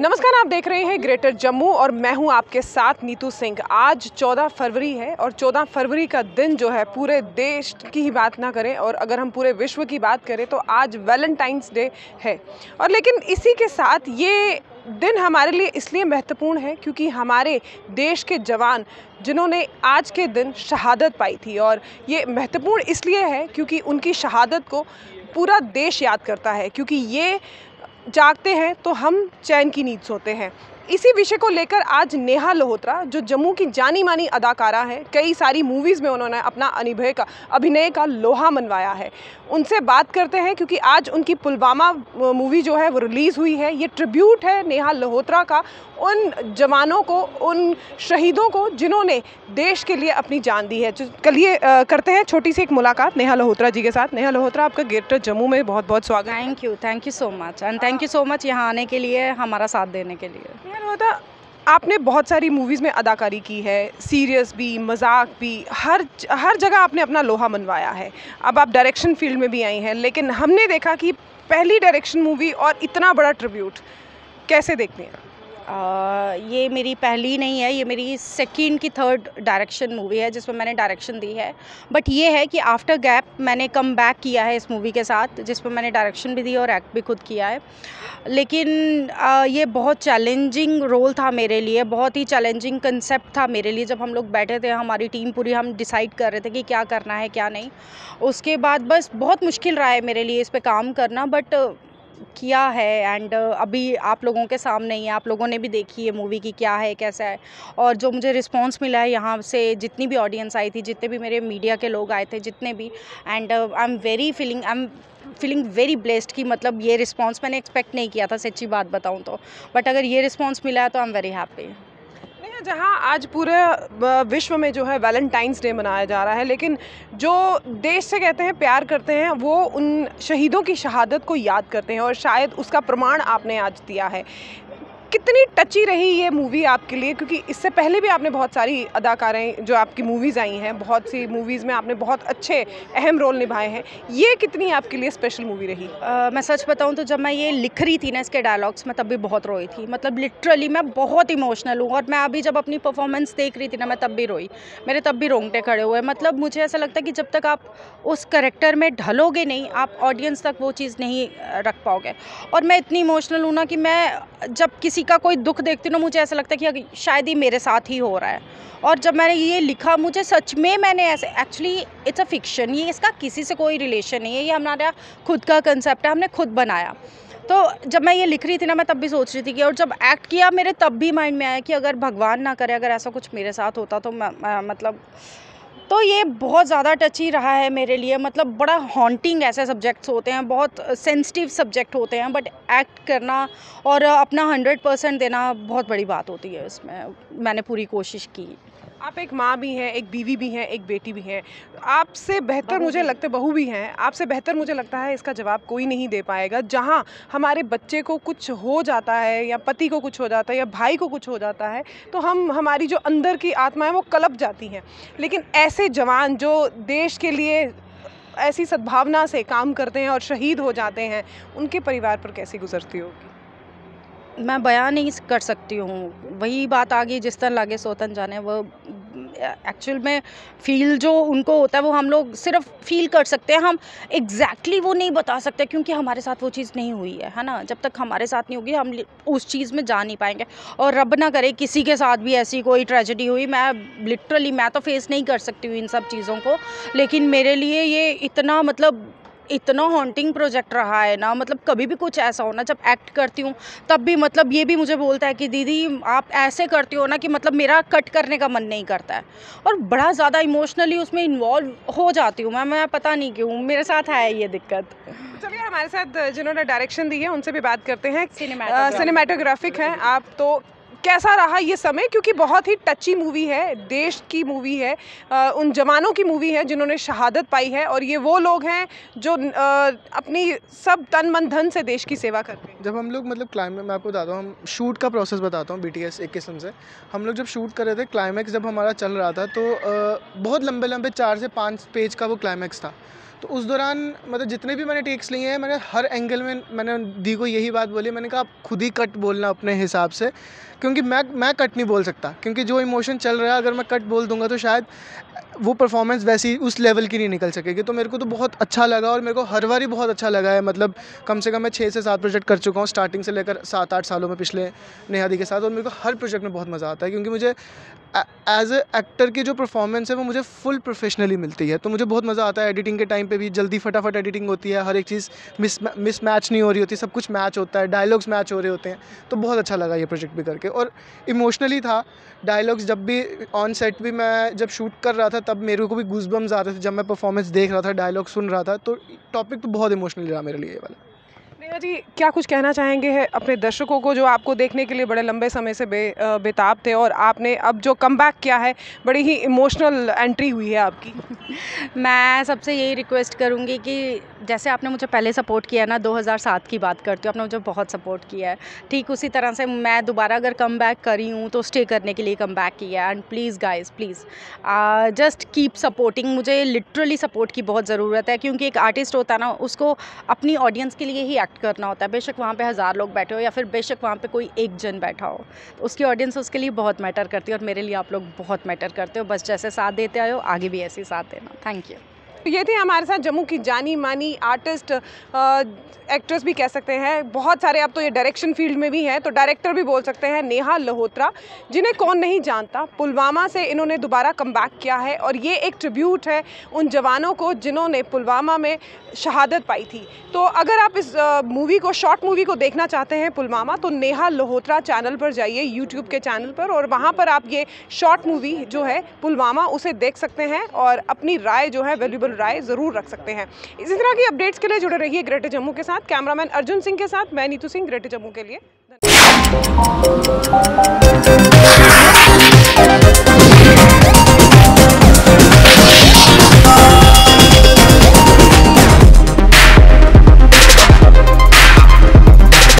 नमस्कार, आप देख रहे हैं ग्रेटर जम्मू और मैं हूं आपके साथ नीतू सिंह। आज 14 फरवरी है और 14 फरवरी का दिन जो है पूरे देश की ही बात ना करें और अगर हम पूरे विश्व की बात करें तो आज वैलेंटाइंस डे है। और लेकिन इसी के साथ ये दिन हमारे लिए इसलिए महत्वपूर्ण है क्योंकि हमारे देश के जवान जिन्होंने आज के दिन शहादत पाई थी, और ये महत्वपूर्ण इसलिए है क्योंकि उनकी शहादत को पूरा देश याद करता है, क्योंकि ये जागते हैं तो हम चैन की नींद सोते हैं। इसी विषय को लेकर आज नेहा लोहोत्रा, जो जम्मू की जानी मानी अदाकारा हैं, कई सारी मूवीज़ में उन्होंने अपना अभिनय का लोहा मनवाया है, उनसे बात करते हैं क्योंकि आज उनकी पुलवामा मूवी जो है वो रिलीज़ हुई है। ये ट्रिब्यूट है नेहा लोहोत्रा का उन जवानों को, उन शहीदों को जिन्होंने देश के लिए अपनी जान दी है। चलिए करते हैं छोटी सी एक मुलाकात नेहा लोहोत्रा जी के साथ। नेहा लोहोत्रा, आपका ग्रेटर जम्मू में बहुत बहुत स्वागत। Thank you so much and thank you so much यहाँ आने के लिए, हमारा साथ देने के लिए। नेहा लोहोत्रा, आपने बहुत सारी मूवीज़ में अदाकारी की है, सीरियस भी, मजाक भी, हर जगह आपने अपना लोहा मनवाया है। अब आप डायरेक्शन फील्ड में भी आई हैं, लेकिन हमने देखा कि पहली डायरेक्शन मूवी और इतना बड़ा ट्रिब्यूट कैसे देखते हैं? ये मेरी पहली नहीं है, ये मेरी सेकंड की थर्ड डायरेक्शन मूवी है जिसमें मैंने डायरेक्शन दी है। बट ये है कि आफ्टर गैप मैंने कम बैक किया है इस मूवी के साथ, जिसमें मैंने डायरेक्शन भी दी और एक्ट भी खुद किया है। लेकिन ये बहुत चैलेंजिंग रोल था मेरे लिए, बहुत ही चैलेंजिंग कंसेप्ट था मेरे लिए। जब हम लोग बैठे थे, हमारी टीम पूरी, हम डिसाइड कर रहे थे कि क्या करना है क्या नहीं। उसके बाद बस बहुत मुश्किल रहा है मेरे लिए इस पे काम करना, बट किया है। एंड अभी आप लोगों के सामने ही, आप लोगों ने भी देखी है मूवी की क्या है कैसा है, और जो मुझे रिस्पांस मिला है यहाँ से, जितनी भी ऑडियंस आई थी, जितने भी मेरे मीडिया के लोग आए थे, जितने भी, and I am feeling very blessed कि मतलब ये रिस्पांस मैंने एक्सपेक्ट नहीं किया था, सच्ची बात बताऊँ तो। बट अगर ये रिस्पांस मिला है तो आई एम वेरी हैप्पी। जहाँ आज पूरे विश्व में जो है वैलेंटाइंस डे मनाया जा रहा है, लेकिन जो देश से कहते हैं प्यार करते हैं वो उन शहीदों की शहादत को याद करते हैं, और शायद उसका प्रमाण आपने आज दिया है। कितनी टची रही ये मूवी आपके लिए, क्योंकि इससे पहले भी आपने बहुत सारी अदाकारें जो आपकी मूवीज़ आई हैं, बहुत सी मूवीज़ में आपने बहुत अच्छे अहम रोल निभाए हैं। ये कितनी आपके लिए स्पेशल मूवी रही? मैं सच बताऊं तो जब मैं ये लिख रही थी ना इसके डायलॉग्स, मैं तब भी बहुत रोई थी। मतलब लिटरली मैं बहुत इमोशनल हूँ, और मैं अभी जब अपनी परफॉर्मेंस देख रही थी ना, मैं तब भी रोई, मेरे तब भी रोंगटे खड़े हुए। मतलब मुझे ऐसा लगता है कि जब तक आप उस कैरेक्टर में ढलोगे नहीं, आप ऑडियंस तक वो चीज़ नहीं रख पाओगे। और मैं इतनी इमोशनल हूँ ना कि मैं जब किसी का कोई दुख देखती हूँ ना, मुझे ऐसा लगता है कि शायद ही मेरे साथ ही हो रहा है। और जब मैंने ये लिखा, मुझे सच में, मैंने ऐसे, एक्चुअली इट्स अ फिक्शन, ये इसका किसी से कोई रिलेशन नहीं है, ये हमारा खुद का कंसेप्ट है, हमने खुद बनाया। तो जब मैं ये लिख रही थी ना, मैं तब भी सोच रही थी कि, और जब एक्ट किया मेरे तब भी माइंड में आया कि अगर भगवान ना करे, अगर ऐसा कुछ मेरे साथ होता तो मतलब, तो ये बहुत ज़्यादा टची रहा है मेरे लिए। मतलब बड़ा हॉन्टिंग ऐसे सब्जेक्ट्स होते हैं, बहुत सेंसिटिव सब्जेक्ट होते हैं, बट एक्ट करना और अपना 100% देना बहुत बड़ी बात होती है। इसमें मैंने पूरी कोशिश की। आप एक माँ भी हैं, एक बीवी भी हैं, एक बेटी भी हैं। आपसे बेहतर मुझे लगता है, बहू भी हैं, आपसे बेहतर मुझे लगता है इसका जवाब कोई नहीं दे पाएगा। जहाँ हमारे बच्चे को कुछ हो जाता है, या पति को कुछ हो जाता है, या भाई को कुछ हो जाता है, तो हमारी जो अंदर की आत्मा है वो कलप जाती हैं। लेकिन ऐसे जवान जो देश के लिए ऐसी सद्भावना से काम करते हैं और शहीद हो जाते हैं, उनके परिवार पर कैसी गुजरती होगी? मैं बयान नहीं कर सकती हूँ। वही बात आ गई, जिस तरह लागे सोतन जाने। वो एक्चुअल में फ़ील जो उनको होता है वो हम लोग सिर्फ फ़ील कर सकते हैं, हम एग्जैक्टली वो नहीं बता सकते, क्योंकि हमारे साथ वो चीज़ नहीं हुई है ना। जब तक हमारे साथ नहीं होगी हम उस चीज़ में जा नहीं पाएंगे। और रब ना करे किसी के साथ भी ऐसी कोई ट्रेजेडी हुई, मैं तो फेस नहीं कर सकती हूँ इन सब चीज़ों को। लेकिन मेरे लिए ये इतना हॉन्टिंग प्रोजेक्ट रहा है ना। मतलब कभी भी कुछ ऐसा हो ना, जब एक्ट करती हूँ तब भी मतलब ये भी मुझे बोलता है कि दीदी आप ऐसे करती हो ना कि मतलब मेरा कट करने का मन नहीं करता है। और बड़ा ज़्यादा इमोशनली उसमें इन्वॉल्व हो जाती हूँ मैं पता नहीं क्यों मेरे साथ है ये दिक्कत। चलिए हमारे साथ जिन्होंने डायरेक्शन दी है उनसे भी बात करते हैं। सिनेमेटोग्राफिक हैं आप, तो कैसा रहा ये समय, क्योंकि बहुत ही टची मूवी है, देश की मूवी है, उन जवानों की मूवी है जिन्होंने शहादत पाई है, और ये वो लोग हैं जो अपनी सब तन मन धन से देश की सेवा करते हैं। जब हम लोग मतलब क्लाइमैक्स, मैं आपको बताता हूँ, हम शूट का प्रोसेस बताता हूँ BTS एक किस्म से। हम लोग जब शूट कर रहे थे, क्लाइमैक्स जब हमारा चल रहा था, तो बहुत लंबे 4 से 5 पेज का वो क्लाइमैक्स था। तो उस दौरान मतलब जितने भी मैंने टेक्स लिए हैं, मैंने हर एंगल में मैंने दी को यही बात बोली, मैंने कहा आप खुद ही कट बोलना अपने हिसाब से, क्योंकि मैं कट नहीं बोल सकता, क्योंकि जो इमोशन चल रहा है अगर मैं कट बोल दूंगा तो शायद वो परफॉर्मेंस वैसी उस लेवल की नहीं निकल सकेगी। तो मेरे को तो बहुत अच्छा लगा और मेरे को हर बार ही बहुत अच्छा लगा है। मतलब कम से कम मैं 6 से 7 प्रोजेक्ट कर चुका हूँ स्टार्टिंग से लेकर 7-8 सालों में पिछले नेहा दी के साथ, और मेरे को हर प्रोजेक्ट में बहुत मज़ा आता है, क्योंकि मुझे एज ए एक्टर की जो परफॉर्मेंस है वो मुझे फुल प्रोफेशनली मिलती है। तो मुझे बहुत मज़ा आता है एडिटिंग के टाइम पे भी, जल्दी फटाफट एडिटिंग होती है, हर एक चीज़ मिस मैच नहीं हो रही होती, सब कुछ मैच होता है, डायलॉग्स मैच हो रहे होते हैं। तो बहुत अच्छा लगा ये प्रोजेक्ट भी करके, और इमोशनली था। डायलॉग्स जब भी ऑन सेट भी मैं जब शूट कर रहा था तब मेरे को भी गूज़बम्स आ रहे थे जब मैं परफॉर्मेंस देख रहा था, डायलॉग सुन रहा था। तो टॉपिक तो बहुत इमोशनली रहा मेरे लिए ये वाला। नेहा जी, क्या कुछ कहना चाहेंगे है अपने दर्शकों को जो आपको देखने के लिए बड़े लंबे समय से बेताब थे, और आपने अब जो कमबैक किया है, बड़ी ही इमोशनल एंट्री हुई है आपकी? मैं सबसे यही रिक्वेस्ट करूँगी कि जैसे आपने मुझे पहले सपोर्ट किया ना, 2007 की बात करती हूँ, आपने मुझे बहुत सपोर्ट किया है, ठीक उसी तरह से मैं दोबारा अगर कम बैक करी हूँ तो स्टे करने के लिए कम बैक किया है। And please guys, please just keep supporting. मुझे लिटरली सपोर्ट की बहुत ज़रूरत है, क्योंकि एक आर्टिस्ट होता है ना, उसको अपनी ऑडियंस के लिए ही एक्ट करना होता है। बेशक वहाँ पे 1000 लोग बैठे हो या फिर बेशक वहाँ पे कोई एक जन बैठा हो, तो उसकी ऑडियंस उसके लिए बहुत मैटर करती है, और मेरे लिए आप लोग बहुत मैटर करते हो। बस जैसे साथ देते आए हो, आगे भी ऐसे ही साथ देना। Thank you. ये थी हमारे साथ जम्मू की जानी मानी आर्टिस्ट, एक्ट्रेस भी कह सकते हैं, बहुत सारे अब तो ये डायरेक्शन फील्ड में भी हैं, तो डायरेक्टर भी बोल सकते हैं, नेहा लहोत्रा, जिन्हें कौन नहीं जानता। पुलवामा से इन्होंने दोबारा कमबैक किया है, और ये एक ट्रिब्यूट है उन जवानों को जिन्होंने पुलवामा में शहादत पाई थी। तो अगर आप इस मूवी को, शॉर्ट मूवी को देखना चाहते हैं पुलवामा, तो नेहा लहोत्रा चैनल पर जाइए, यूट्यूब के चैनल पर, और वहाँ पर आप ये शॉर्ट मूवी जो है पुलवामा, उसे देख सकते हैं और अपनी राय जो है, वैल्यूबल राय ज़रूर रख सकते हैं। इसी तरह की अपडेट्स के लिए जुड़े रहिए ग्रेटर जम्मू के साथ। कैमरामैन अर्जुन सिंह के साथ मैं नीतू सिंह, ग्रेटर जम्मू के लिए।